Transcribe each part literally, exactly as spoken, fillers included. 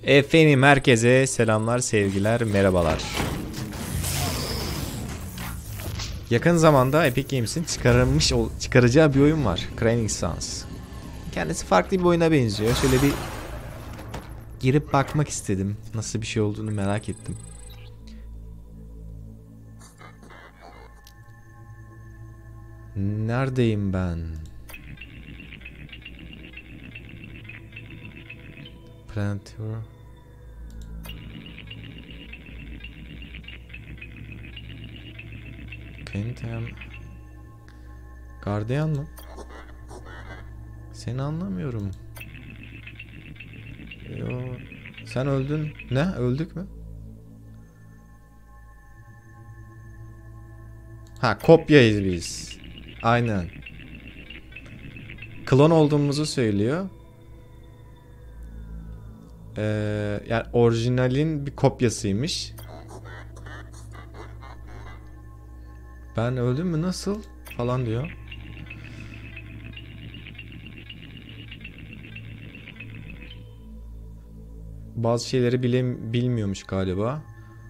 Efendim herkese selamlar, sevgiler, merhabalar. Yakın zamanda Epic Games'in çıkarılmış çıkaracağı bir oyun var. Crying Sans. Kendisi farklı bir oyuna benziyor. Şöyle bir girip bakmak istedim. Nasıl bir şey olduğunu merak ettim. Neredeyim ben? Planter. Kentem. Gardiyan mı? Seni anlamıyorum. Yo. Sen öldün. Ne? Öldük mü? Ha, kopyayız biz. Aynen. Klon olduğumuzu söylüyor. Ee, yani orijinalin bir kopyasıymış. Ben öldüm mü, nasıl falan diyor. Bazı şeyleri bile bilmiyormuş galiba.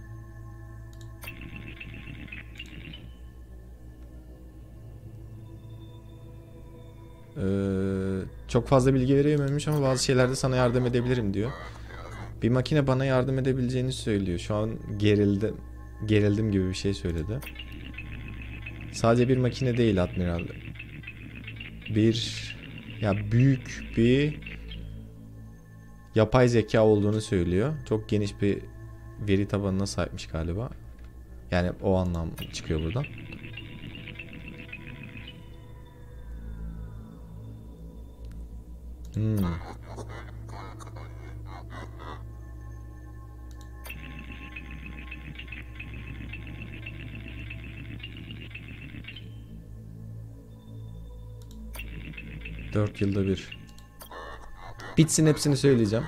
Ee, çok fazla bilgi verememiş ama bazı şeylerde sana yardım edebilirim diyor. Bir makine bana yardım edebileceğini söylüyor. Şu an gerildim. Gerildim gibi bir şey söyledi. Sadece bir makine değil Admiral. Bir ya büyük bir yapay zeka olduğunu söylüyor. Çok geniş bir veri tabanına sahipmiş galiba. Yani o anlam çıkıyor buradan. Hmm. Dört yılda bir. Bitsin, hepsini söyleyeceğim.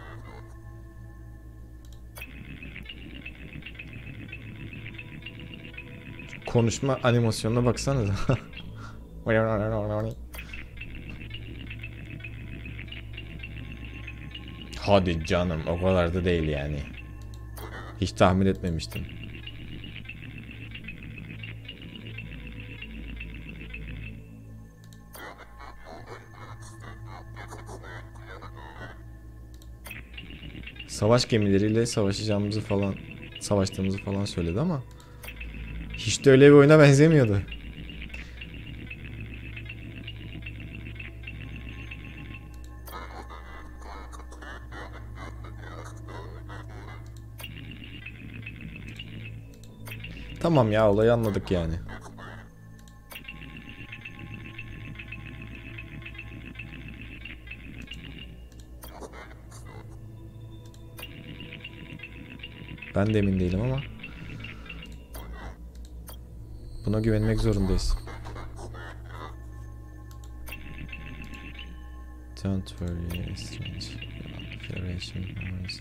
Konuşma animasyonuna baksanıza. Hadi canım, o kadar da değil yani. Hiç tahmin etmemiştim. Savaş gemileriyle savaşacağımızı falan, savaştığımızı falan söyledi ama hiç de öyle bir oyuna benzemiyordu. Tamam ya, olayı anladık yani. Ben de emin değilim ama buna güvenmek zorundayız. Don't worry, strange. Federation powers.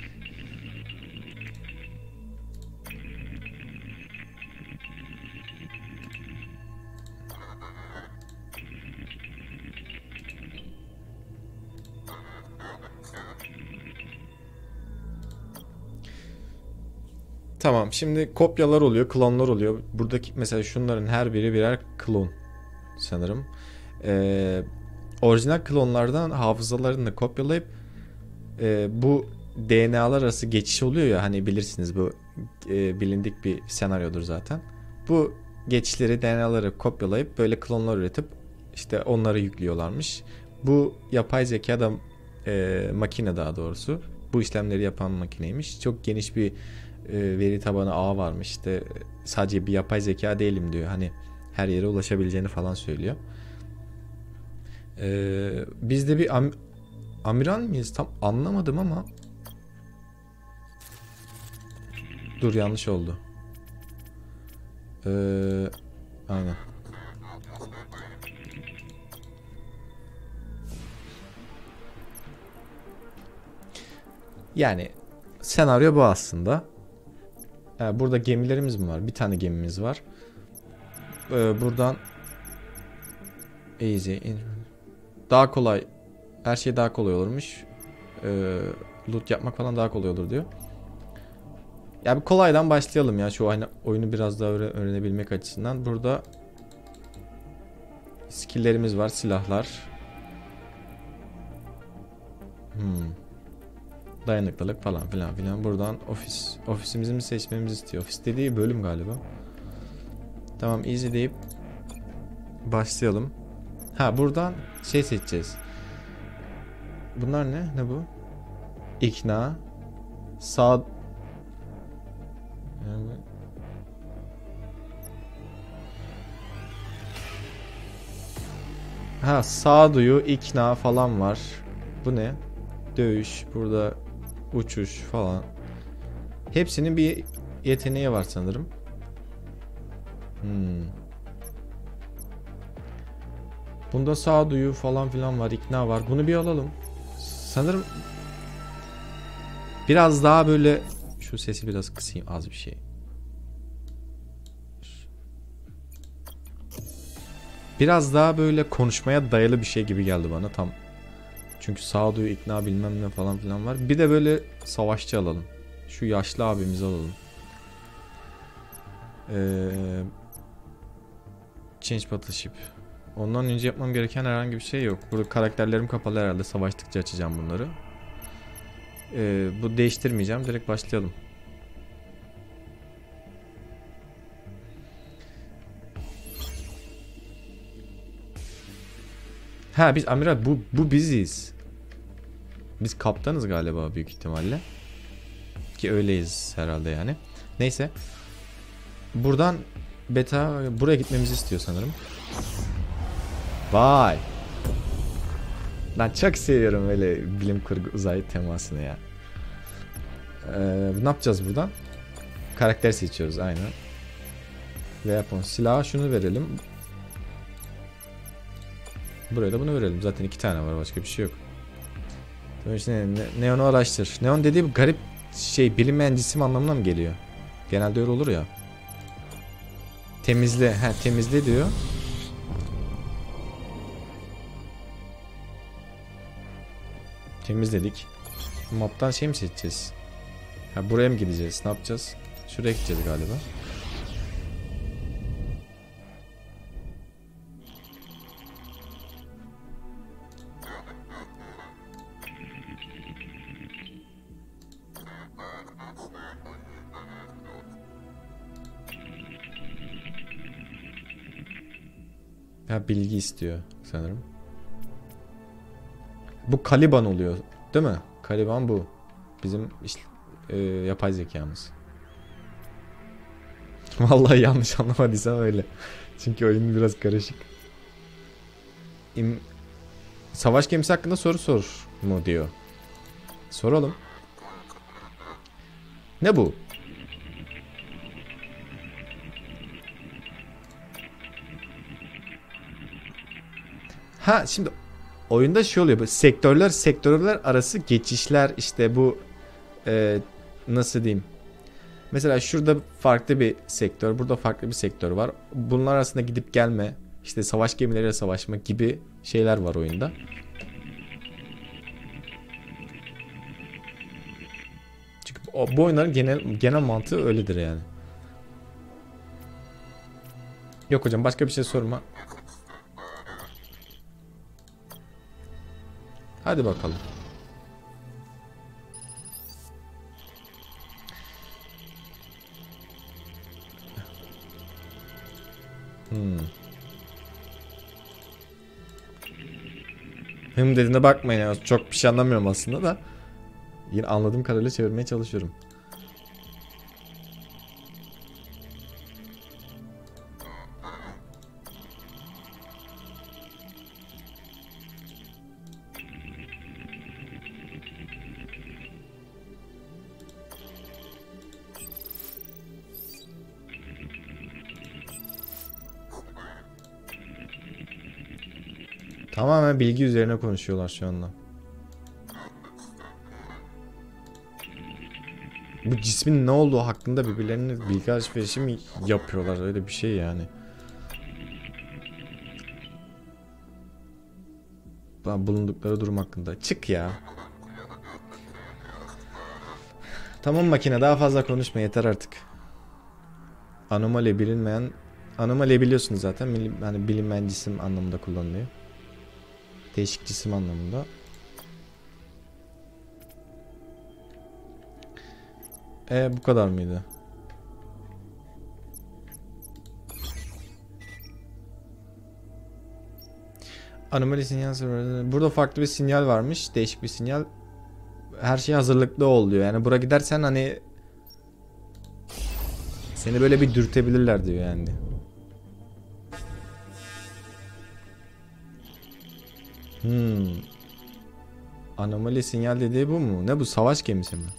Tamam, şimdi kopyalar oluyor, klonlar oluyor. Buradaki mesela şunların her biri birer klon sanırım. Ee, orijinal klonlardan hafızalarını kopyalayıp e, bu D N A'lar arası geçiş oluyor ya, hani bilirsiniz, bu e, bilindik bir senaryodur zaten. Bu geçişleri, D N A'ları kopyalayıp böyle klonlar üretip işte onları yüklüyorlarmış. Bu yapay zeka da e, makine, daha doğrusu bu işlemleri yapan makineymiş. Çok geniş bir e, veri tabanı ağı varmış. İşte sadece bir yapay zeka değilim diyor. Hani her yere ulaşabileceğini falan söylüyor. Ee, biz de bir am amiral miyiz? Tam anlamadım ama. Dur, yanlış oldu. Ee, aynen. Yani senaryo bu aslında. Ee, burada gemilerimiz mi var? Bir tane gemimiz var. Ee, buradan easy. Daha kolay. Her şey daha kolay olurmuş. Ee, loot yapmak falan daha kolay olur diyor. Ya bir kolaydan başlayalım ya, şu aynı oyunu biraz daha öğre öğrenebilmek açısından. Burada skill'lerimiz var, silahlar. Hmm. Dayanıklılık falan filan filan. Buradan ofis. Ofisimizi mi seçmemizi istiyor. Ofis dediği bölüm galiba. Tamam, easy deyip başlayalım. Ha, buradan şey seçeceğiz. Bunlar ne? Ne bu? İkna. Sağ... Yani... Ha, sağduyu, ikna falan var. Bu ne? Dövüş. Burada uçuş falan. Hepsinin bir yeteneği var sanırım. Hmm. Bunda sağduyu falan filan var, ikna var. Bunu bir alalım. Sanırım biraz daha böyle, şu sesi biraz kısayım, az bir şey. Biraz daha böyle konuşmaya dayalı bir şey gibi geldi bana tam. Çünkü sağduyu, ikna, bilmem ne falan filan var. Bir de böyle savaşçı alalım. Şu yaşlı abimizi alalım. Ee, Change Battleship. Ondan önce yapmam gereken herhangi bir şey yok. Burada karakterlerim kapalı herhalde. Savaştıkça açacağım bunları. Ee, bu değiştirmeyeceğim. Direkt başlayalım. Ha, biz amiral, bu bu biziz. Biz kaptanız galiba büyük ihtimalle. Ki öyleyiz herhalde yani. Neyse. Buradan beta buraya gitmemizi istiyor sanırım. Vay. Ben çok seviyorum öyle bilim kurgu uzay temasını ya. Ee, ne yapacağız buradan? Karakter seçiyoruz aynen. Weapon, silaha şunu verelim. Buraya da bunu verelim. Zaten iki tane var, başka bir şey yok. Tamam, işte ne, Neon'u araştır. Neon dediği bir garip şey, bilinmeyen cisim anlamına mı geliyor? Genelde öyle olur ya. Temizle, he temizle diyor. Temizledik. Map'tan şey mi seçeceğiz? Ha, buraya mı gideceğiz? Ne yapacağız? Şuraya gideceğiz galiba. Ha, bilgi istiyor sanırım. Bu Caliban oluyor, değil mi? Caliban bu. Bizim işte, e, yapay zekamız. Vallahi yanlış anlamadıysam öyle. Çünkü oyun biraz karışık. İm Savaş gemisi hakkında soru sor mu diyor. Soralım. Ne bu? Ha, şimdi oyunda şey oluyor. Bu sektörler sektörler arası geçişler, işte bu e, nasıl diyeyim? Mesela şurada farklı bir sektör, burada farklı bir sektör var. Bunlar arasında gidip gelme, işte savaş gemileriyle savaşma gibi şeyler var oyunda. Çünkü o, bu oyunların genel genel mantığı öyledir yani. Yok hocam, başka bir şey sorma. Hadi bakalım. Hmm. Hım dediğine bakmayın ya. Çok bir şey anlamıyorum aslında da. Yine anladığım kadarıyla çevirmeye çalışıyorum. Tamamen bilgi üzerine konuşuyorlar şu anda. Bu cismin ne olduğu hakkında birbirlerine bilgi alışverişi mi yapıyorlar, öyle bir şey yani. Bulundukları durum hakkında. Çık ya. Tamam makine, daha fazla konuşma, yeter artık. Anomali bilinmeyen, anomali biliyorsunuz zaten, hani bilinmeyen cisim anlamında kullanılıyor. Değişik cisim anlamında. E bu kadar mıydı? Anomali sinyal. Burada farklı bir sinyal varmış. Değişik bir sinyal. Her şey hazırlıklı oluyor. Yani buraya gidersen hani seni böyle bir dürtebilirler diyor yani. Hmm. Anomali sinyal dediği bu mu? Ne bu, savaş gemisi mi?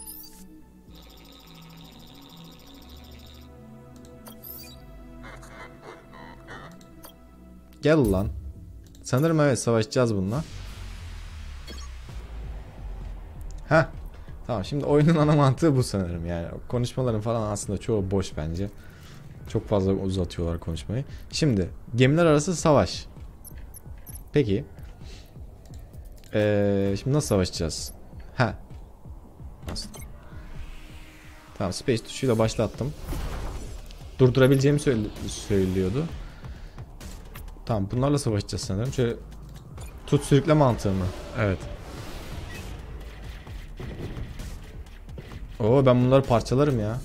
Gel lan. Sanırım evet, savaşacağız bununla. Heh. Tamam, şimdi oyunun ana mantığı bu sanırım yani. Konuşmaların falan aslında çoğu boş bence. Çok fazla uzatıyorlar konuşmayı. Şimdi gemiler arası savaş. Peki. Ee, şimdi nasıl savaşacağız? Ha. Nasıl? Tamam, space tuşuyla başlattım. Durdurabileceğimi söylüyordu. Tamam, bunlarla savaşacağız sanırım. Şöyle tut sürükle mantığı mı? Evet. Oo, ben bunları parçalarım ya.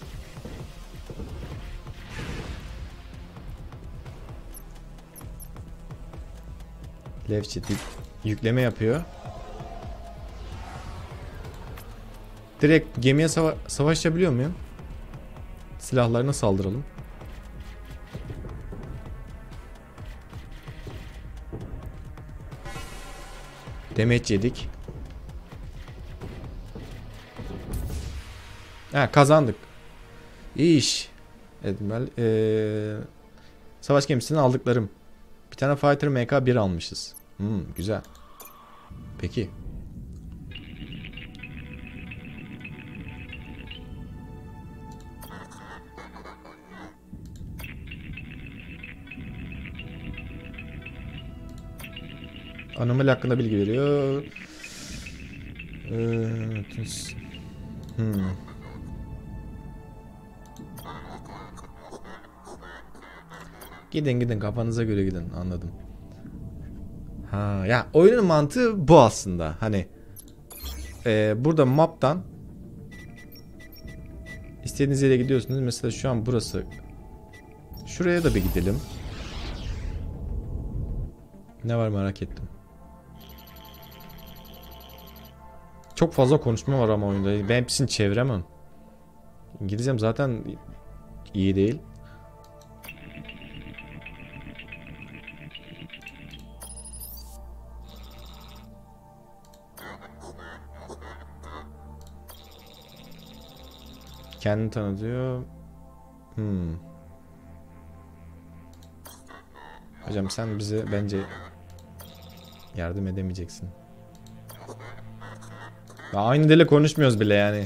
Left shift yükleme yapıyor. Direkt gemiye sava savaşabiliyor muyum? Silahlarına saldıralım. Demet yedik. Ha, kazandık. İyi iş. Edmel. Ee, savaş gemisini aldıklarım. Bir tane Fighter M K bir almışız. Hmm, güzel. Peki. Anomali hakkında bilgi veriyor. Ee, hmm. Gidin gidin, kafanıza göre gidin, anladım. Ha ya, oyunun mantığı bu aslında. Hani e, burada map'tan istediğiniz yere gidiyorsunuz. Mesela şu an burası. Şuraya da bir gidelim. Ne var merak ettim. Çok fazla konuşma var ama oyunda. Ben hepsini çeviremem. İngilizcem zaten iyi değil. Kendini tanıtıyor. Hmm. Hocam sen bize bence yardım edemeyeceksin. Daha aynı dille konuşmuyoruz bile yani.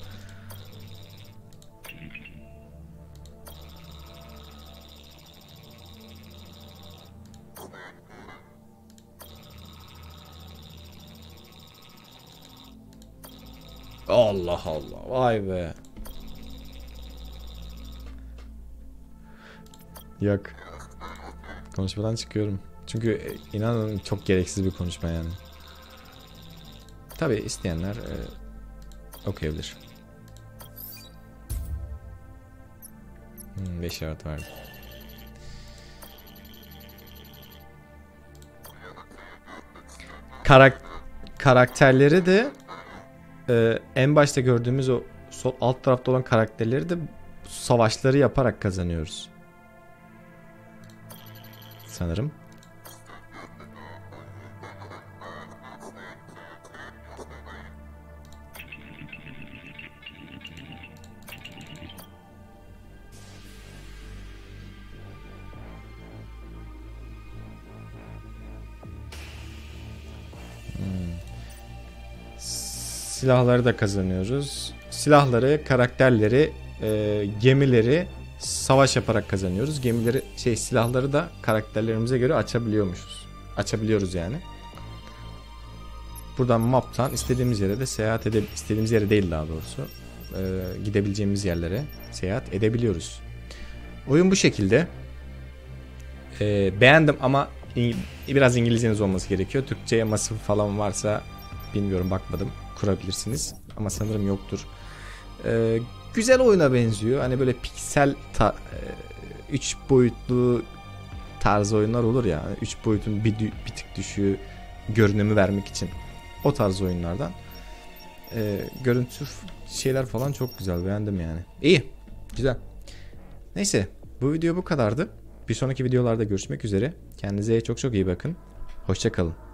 Allah Allah, vay be. Yok. Konuşmadan çıkıyorum. Çünkü inanın çok gereksiz bir konuşma yani. Tabii isteyenler e, okuyabilir. Hmm, beş şart vardı. Karak karakterleri de e, en başta gördüğümüz o sol alt tarafta olan karakterleri de savaşları yaparak kazanıyoruz. Sanırım. Silahları da kazanıyoruz. Silahları, karakterleri, e, gemileri savaş yaparak kazanıyoruz. Gemileri, şey silahları da karakterlerimize göre açabiliyormuşuz. Açabiliyoruz yani. Buradan map'tan istediğimiz yere de seyahat edebiliriz. İstediğimiz yere değil daha doğrusu. e, gidebileceğimiz yerlere seyahat edebiliyoruz. Oyun bu şekilde. E, beğendim ama in, biraz İngilizceniz olması gerekiyor. Türkçe yaması falan varsa bilmiyorum, bakmadım. Kurabilirsiniz ama sanırım yoktur. E, güzel oyuna benziyor. Hani böyle piksel ta, e, üç boyutlu tarz oyunlar olur ya. üç boyutun bir, bir tık düşüğü görünümü vermek için. O tarz oyunlardan. E, görüntü şeyler falan çok güzel. Beğendim yani. İyi. Güzel. Neyse. Bu video bu kadardı. Bir sonraki videolarda görüşmek üzere. Kendinize çok çok iyi bakın. Hoşça kalın.